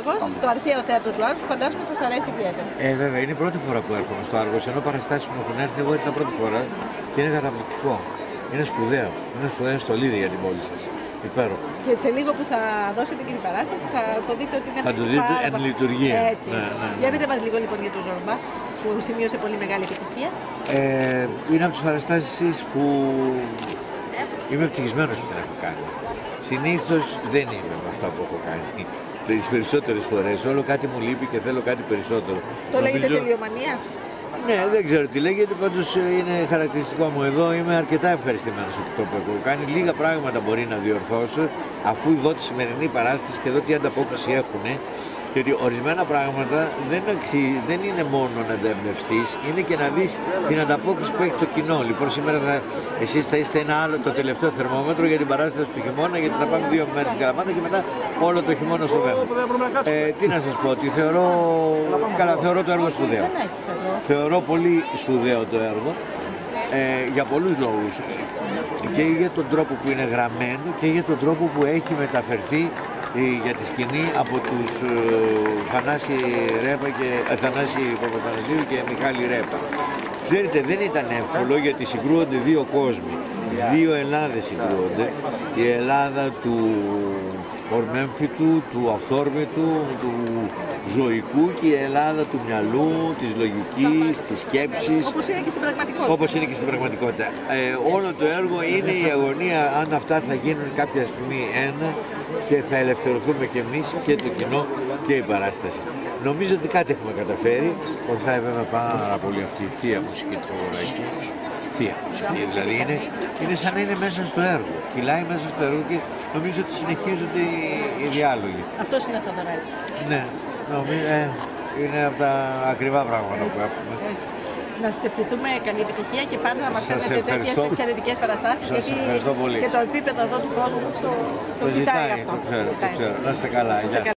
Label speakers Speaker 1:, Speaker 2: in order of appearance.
Speaker 1: Άργος, το αρχαίο θέατρο του Άργους, που φαντάζομαι σας αρέσει ιδιαίτερα.
Speaker 2: Βέβαια, είναι η πρώτη φορά που έρχομαι στο Άργος, ενώ παραστάσεις που έχουν έρθει εγώ ήρθα πρώτη φορά και είναι καταπληκτικό. Είναι σπουδαίο. Είναι σπουδαία στολίδι για την πόλη σας. Υπέροχο.
Speaker 1: Και σε λίγο που θα δώσετε την παράσταση θα το δείτε ότι είναι
Speaker 2: θα το δείτε εν λειτουργία.
Speaker 1: Έτσι. Για πείτε μας λίγο λοιπόν για το Ζόρμπα, που σημείωσε πολύ μεγάλη επιτυχία.
Speaker 2: Είναι από τις παραστάσεις που είμαι ευτυχισμένος που την έχω κάνει. Συνήθως δεν είμαι με αυτά που έχω κάνει. Τις περισσότερες φορές όλο κάτι μου λείπει και θέλω κάτι περισσότερο.
Speaker 1: Το λέγεται τελειομανία.
Speaker 2: Ναι, δεν ξέρω τι λέγεται, πάντως είναι χαρακτηριστικό μου εδώ. Είμαι αρκετά ευχαριστημένος από το που έχω κάνει. Λίγα πράγματα μπορεί να διορθώσω, αφού δω τη σημερινή παράσταση και δω τι ανταπόκριση έχουν. Γιατί ορισμένα πράγματα δεν είναι μόνο να τα εμπνευστείς, είναι και να δεις την ανταπόκριση που έχει το κοινό. Λοιπόν, σήμερα εσείς θα είστε το τελευταίο θερμόμετρο για την παράσταση του χειμώνα, γιατί θα πάμε 2 μέρες στην Καλαμάτα και μετά όλο το χειμώνα στο Βέμπο. Τι να σας πω, ότι θεωρώ το έργο σπουδαίο. Θεωρώ πολύ σπουδαίο το έργο, για πολλούς λόγους. Και για τον τρόπο που είναι γραμμένο και για τον τρόπο που έχει μεταφερθεί για τη σκηνή από τους Θανάση Παπαθανασίου και Μιχάλη Ρέπα. Ξέρετε, δεν ήταν εύκολο γιατί συγκρούονται δύο κόσμοι, δύο Ελλάδες συγκρούονται. Η Ελλάδα του ορμέμφυτου, του αυθόρμητου, του ζωικού και η Ελλάδα του μυαλού, της λογικής, της σκέψης.
Speaker 1: Όπως είναι και στην πραγματικότητα.
Speaker 2: Όπως είναι και στην πραγματικότητα. Όλο το έργο είναι η αγωνία αν αυτά θα γίνουν κάποια στιγμή ένα και θα ελευθερωθούμε και εμείς και το κοινό και η παράσταση. Νομίζω ότι κάτι έχουμε καταφέρει. Ορθάει βέβαια πάρα πολύ αυτή η θεία μουσική του Χωγοράκη. Θεία μουσική, δηλαδή είναι σαν να είναι μέσα στο έργο. Κυλάει μέσα στο έργο και νομίζω ότι συνεχίζονται οι διάλογοι.
Speaker 1: Αυτός είναι το Θοδωράκη.
Speaker 2: Ναι, νομίζω είναι από τα ακριβά πράγματα που έχουμε.
Speaker 1: Έτσι. Να σας ευχηθούμε καλή επιτυχία και πάντα να μας φέρνετε τέτοιες εξαιρετικές παραστάσεις.
Speaker 2: Σας ευχαριστώ πολύ.
Speaker 1: Και το επίπεδο εδώ του κόσμου το ζητάει αυτό.
Speaker 2: Το ξέρω. Να είστε καλά.